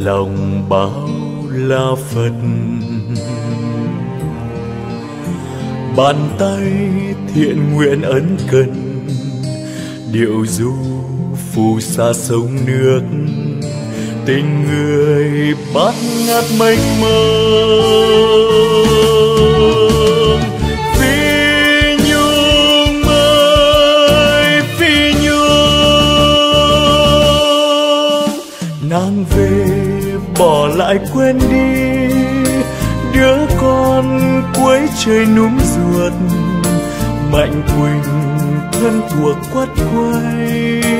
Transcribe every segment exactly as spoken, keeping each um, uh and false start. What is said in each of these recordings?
lòng bao la Phật. Bàn tay thiện nguyện ấn cần, điệu du phù sa sông nước, tình người bát ngát mênh mông. Phi Nhung ơi Phi Nhung, nàng về bỏ lại quên đi đứa con cuối trời núm ruột. Mạnh Quỳnh thân thuộc quất quay,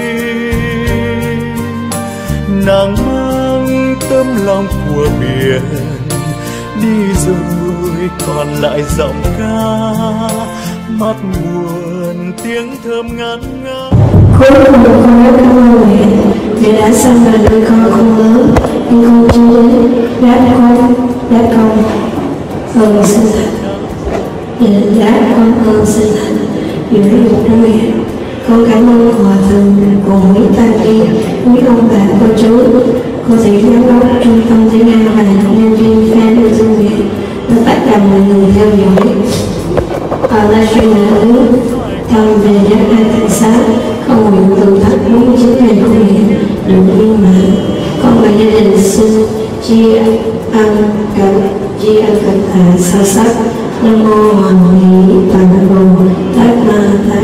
nàng mang tấm lòng của biển đi rồi còn lại giọng ca mắt buồn tiếng thơm ngát ngát. Cuối cùng con đã cảm ơn mẹ, mẹ đã sinh ra đứa con không lớn nhưng con chưa đến đáp con đáp con ơn sinh thành. Để đáp con ơn sinh thành giữa dục của mẹ, con cảm ơn hòa thượng cùng quý tăng ni, quý ông bà cô chú, cô thầy giám đốc trung tâm tiếng Anh và nhân viên fan của chương trình và tất cả mọi người theo dõi ở livestream đã hướng thông về giác hai thành xá. Con nguyện từ thật muốn chính ngày của mẹ được viên mãn. Con và gia đình xin tri ân cảm tri ân cảm tạ sâu sắc. Nam mô Hoàng Nghĩ và Nam mô Tát Ma Tát.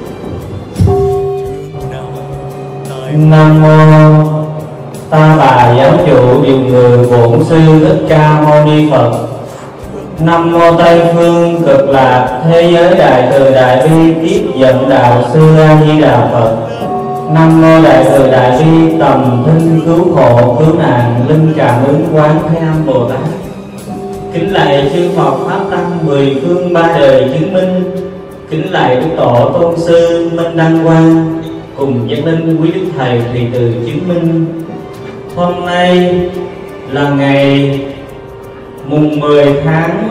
Nam mô Ta Bà Giáo Chủ Điều Người Bổn Sư Thích Ca Mâu Ni Phật. Nam mô Tây Phương Cực Lạc Thế Giới Đại Từ Đại Bi Tiếp Dẫn Đạo Sư A Di Đà Phật. Nam mô Đại Từ Đại Bi Tầm Thinh Cứu Khổ Cứu Nạn Linh Cảm Ứng Quán Thế Âm Bồ Tát. Kính lạy chư Phật Pháp Tăng mười phương ba đời chứng minh. Kính lạy Đức Tổ Tôn Sư Minh Đăng Quang cùng giác linh quý Đức Thầy Thùy Từ chứng minh. Hôm nay là ngày mùng mười tháng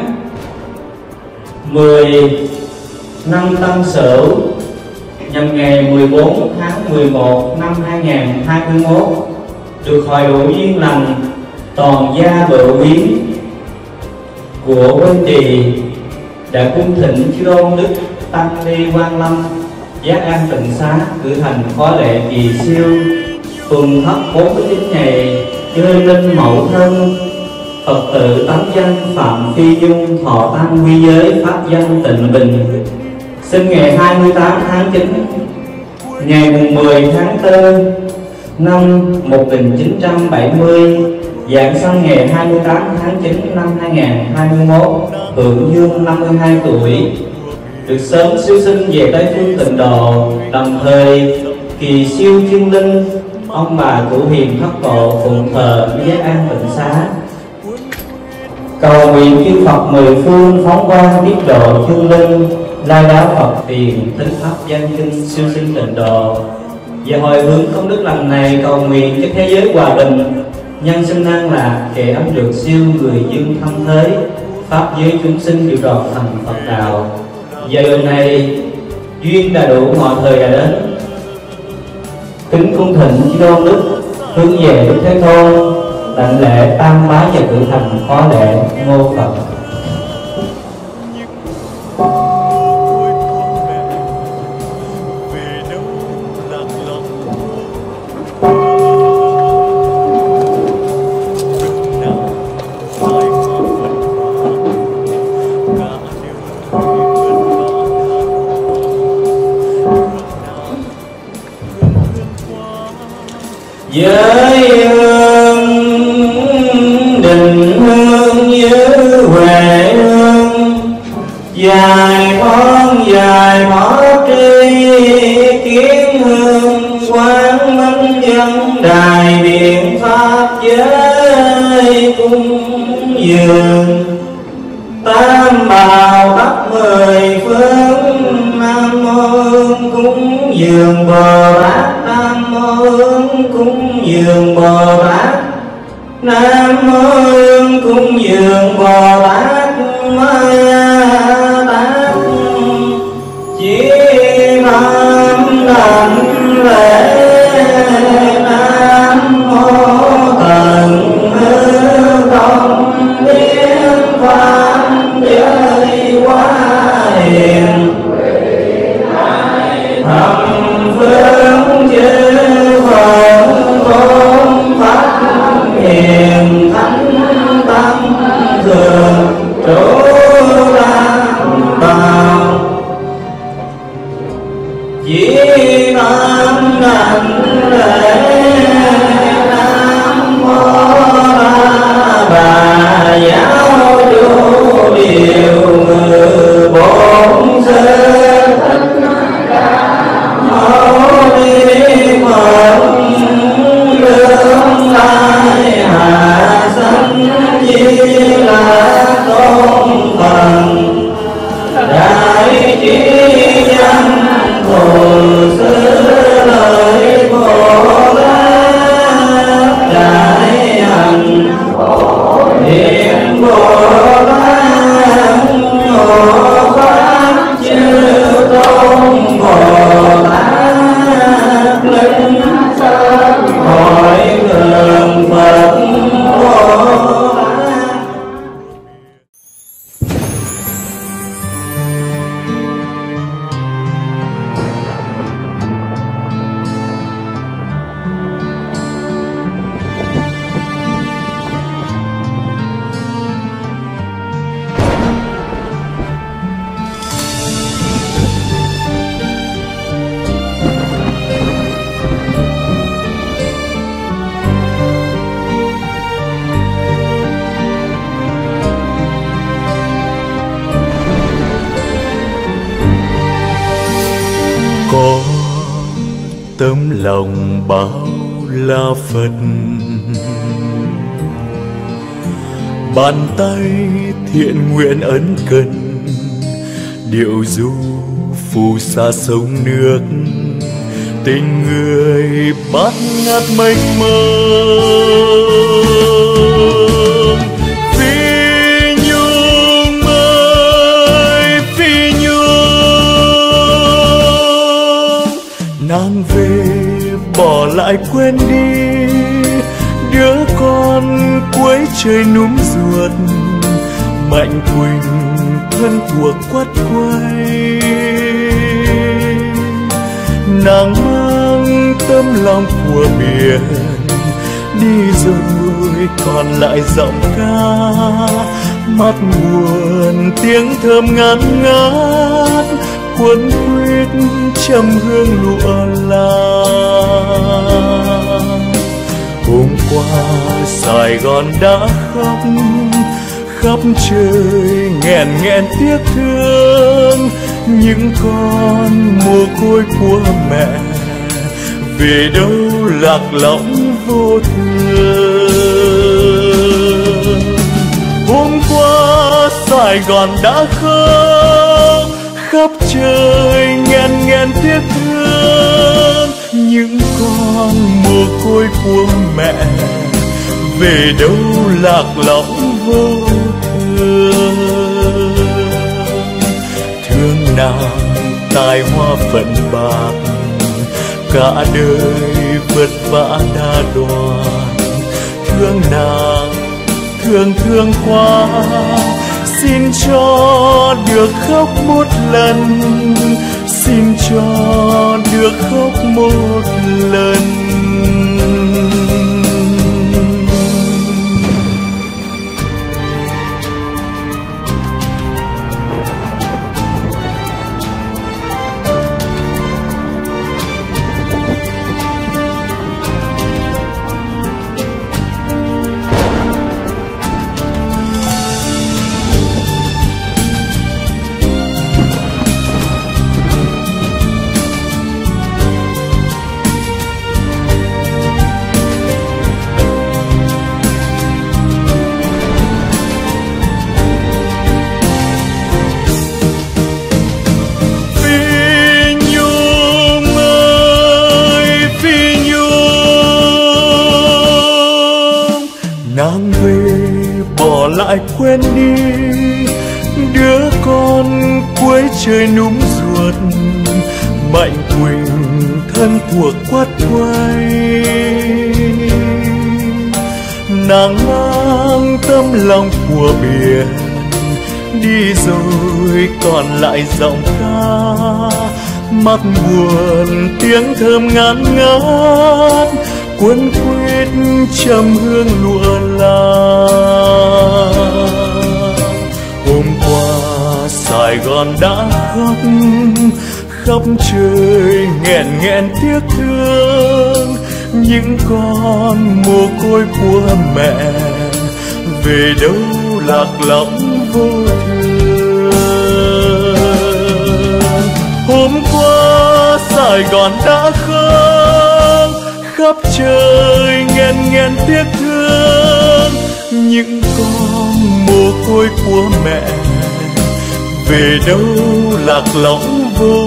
mười năm Tân Sửu, nhằm ngày mười bốn tháng mười một năm hai nghìn không trăm hai mươi mốt, được hội đủ duyên lành toàn gia bự biến của Quên Trì đã cung thỉnh chư tôn đức tăng ni Quan Lâm Giác An Tịnh Xá cử hành khóa lễ kỳ siêu tuần thất bốn mươi chín ngày chơi linh mẫu thân Phật tử tánh danh Phạm Phi Nhung thọ tăng quy giới pháp danh Tịnh Bình, sinh ngày hai mươi tám tháng chín, ngày mười tháng tư năm một nghìn chín trăm bảy mươi, giảng sanh ngày hai mươi tám tháng chín năm hai nghìn không trăm hai mươi mốt, hưởng dương năm mươi hai tuổi, được sớm siêu sinh về Tây Phương Tịnh Độ. Đồng thời kỳ siêu chương linh ông bà cụ hiền thất độ phụng thờ Giác An Tịnh Xá, cầu nguyện chư Phật mười phương phóng quang tiết độ chương linh, lai đáo Phật tiền thính pháp danh kinh siêu sinh tịnh độ. Và hồi hướng công đức lành này cầu nguyện cho thế giới hòa bình, nhân sinh an lạc, kẻ ấm được siêu người dương thâm thế, pháp giới chúng sinh đều đọt thành Phật đạo. Giờ lần này duyên đã đủ, mọi thời đã đến. Kính cung thỉnh chư tôn đức hướng về Đức Thế Tôn đảnh lễ tam bái và cử hành khóa lễ. Mô Phật. Giới hương định hương như huệ hương, dài thoáng dài thoát tri kiến hương, quán minh dân đài điện pháp giới cung dường, tam bảo khắp mười phương. Nam mô Hương cúng dường Bồ Tát, Nam mô Hương cúng dường Bồ Tát, Nam mô Hương cúng dường Bồ Tát Ma Tát. Chỉ nam đảnh lễ Nam mô Tần chỉ nam đảnh lễ nam mô bà giáo chủ điều ngự bổn sư mâu ni phật lương lai hạ sanh di là tôn thần đại trí danh phù sư lợi Bồ Tát đại hạnh hiện Bồ Tát hộ pháp chư tôn Bồ Tát linh sơn hội thượng Phật Bồ Tát. Có tấm lòng bao la Phật, bàn tay thiện nguyện ấn cần, điệu du phù sa sông nước, tình người bát ngát mênh mông. Phi Nhung ơi, Phi Nhung, nàng về bỏ lại quên đi đứa con cuối trời núm ruột. Mạnh Quỳnh thân thuộc quất quay, nàng mang tấm lòng của biển đi rồi còn lại giọng ca. Mắt buồn tiếng thơm ngát ngát, cuốn quýt trầm hương lụa la. Hôm qua Sài Gòn đã khóc, khắp trời nghẹn nghẹn tiếc thương. Những con mồ côi của mẹ về đâu lạc lõng vô thường. Hôm qua Sài Gòn đã khóc, khắp trời nghẹn nghẹn tiếc thương. Những con mồ côi của mẹ về đâu lạc lõng vô thường. Thương nàng tài hoa phận bạc, cả đời vất vả đa đoan. Thương nàng thương thương quá, xin cho được khóc một lần, xin cho được khóc một lần. Nàng về bỏ lại quên đi đứa con cuối trời núm ruột. Mạnh Quỳnh thân thuộc quất quay, nàng mang tấm lòng của biển đi rồi còn lại giọng ca. Mắt buồn tiếng thơm ngát ngát, cuốn quýt trầm hương lụa la. Hôm qua Sài Gòn đã khóc, khắp trời nghẹn nghẹn tiếc thương những con mồ côi của mẹ về đâu lạc lõng vô thường. Hôm qua Sài Gòn đã không khắp trời nghẹn nghẹn tiếc thương những con mồ côi của mẹ về đâu lạc lõng vô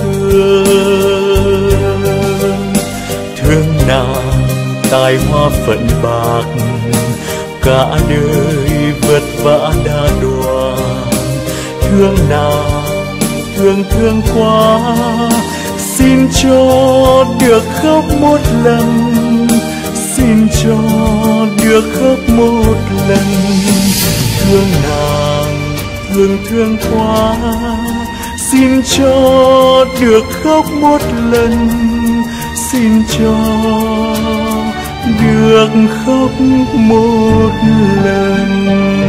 thương. Thương nàng tài hoa phận bạc cả đời vất vả đã đoàn. Thương nàng thương thương quá xin cho được khóc một lần, xin cho được khóc một lần. Thương nàng thương thương quá xin cho được khóc một lần, xin cho được khóc một lần.